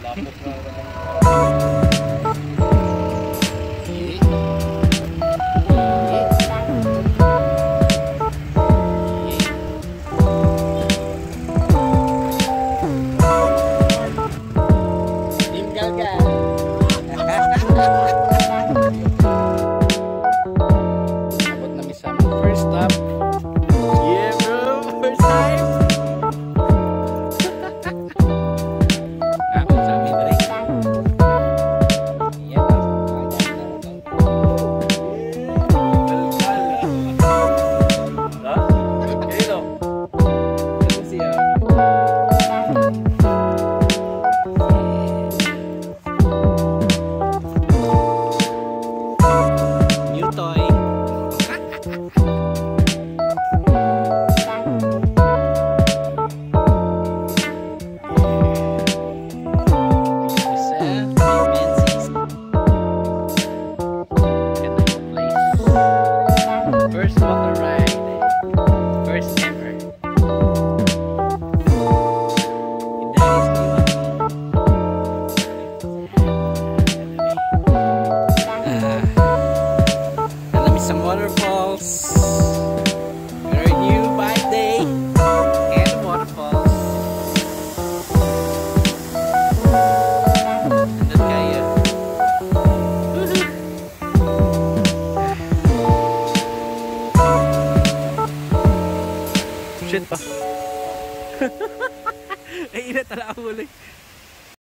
Lapok na. Some waterfalls. Very new by day and waterfalls. Nandun kayo. Shit pa. Ay, ina tala ako ulit.